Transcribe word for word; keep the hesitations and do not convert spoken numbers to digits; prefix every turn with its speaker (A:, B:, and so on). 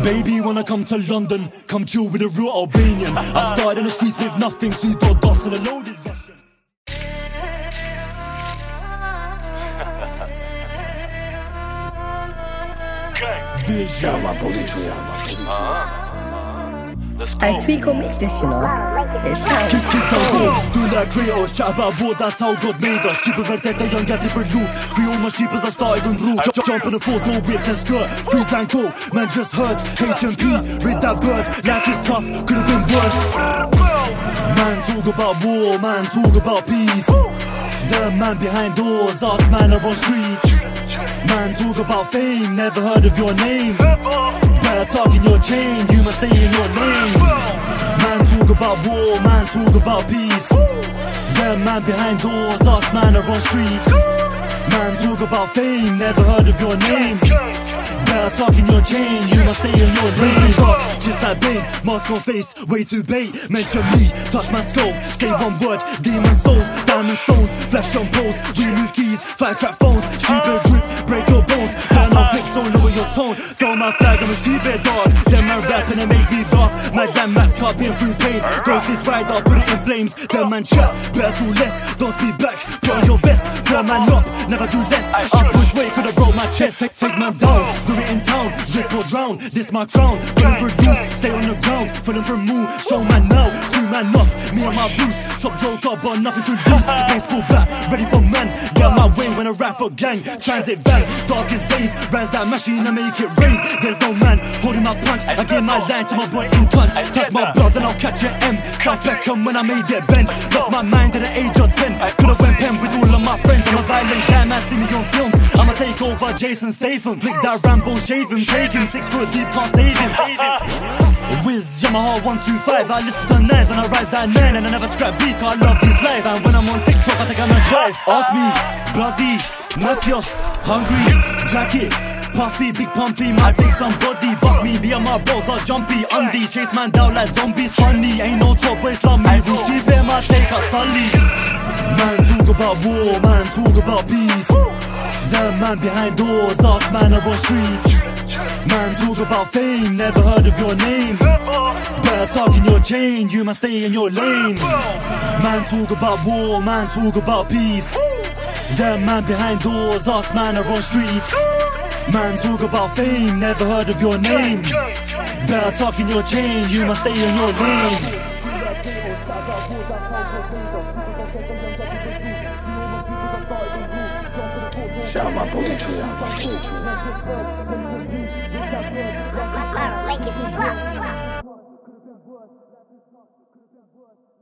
A: Baby, wanna come to London, come chill with a real Albanian. I started in the streets with nothing, two dot dots and a loaded Russian. Vision.
B: I tweak or mix this, you know. It sounds
A: Kick, kick down doors, do like Kratos. Chat about war, that's how God made us. Stupid vendetta, young got different loot. Free all my sheepers that started on rule. Jump, jump in the four-door whip and skirt. Freeze and go, man just heard H M P, read that bird. Life is tough, could've been worse. Man talk about war, man talk about peace. The man behind doors, us man are on streets. Man talk about fame, never heard of your name. Better talk in your chain, you must stay in your lane. Man talk about war, man talk about peace. The man behind doors, us man are on streets. Man talk about fame, never heard of your name. Better talk in your chain, you must stay in your lane. Dark, just like Bane, mask on face, way too bait. Mention me, touch my skull, say one word, demon souls, diamond stones, flesh on poles, remove keys, fire trap phones, stupid grip, break your bones, burn off flips, so lower your tone. Throw my flag, I'm a stupid dog. Them man rapping and make me laugh. My damn max can't been through pain. Ghost this ride, I'll put it in flames. Them man chat, better do less. Don't speak back, put on your vest. Throw a man up, never do less. I push weight, could've broke my chest. Take, take man down, do it in town, rip or drown. This my crown, feeling produced, stay on the ground. Feeling from move, show man now. Two man up, me and my boost. Top joker, but nothing to lose. Baseball back, ready for man. Get out my way when I rap for gang. Transit van, darkest days. Rise that machine and make it rain. There's no man holding my punch. I give my line to my boy in cunt. Touch my blood, then I'll catch an M. South Beckham when I made it bend. Lost my mind at the age of ten. Could've went pen with all of my friends. I'm a violent guy, man, see me on films. I'ma take over Jason Statham. Flick that Rambo, shave him, take him. Six foot deep, can't save him. Wiz, Yamaha one two five. I listen to nines when I rise that nine. And I never scrap beef, cause I love this life. And when I'm on TikTok, I think I'm a drive. Ask me, bloody, mafia, hungry, jacket, puffy, big pumpy. Might take somebody, buff me. Me and my bros are jumpy, undies. Chase man down like zombies, funny. Ain't no top boy slum me. Real stupid, might take a sully. Man talk about war, man talk about peace. The man behind doors, us man are on streets. Man talk about fame, never heard of your name. Better talk in your chain, you must stay in your lane. Man talk about war, man talk about peace. The man behind doors, us man are on streets. Man talk about fame, never heard of your name. Better talk in your chain, you must stay in your lane.
C: Shout my booty to you.
D: Make it slow.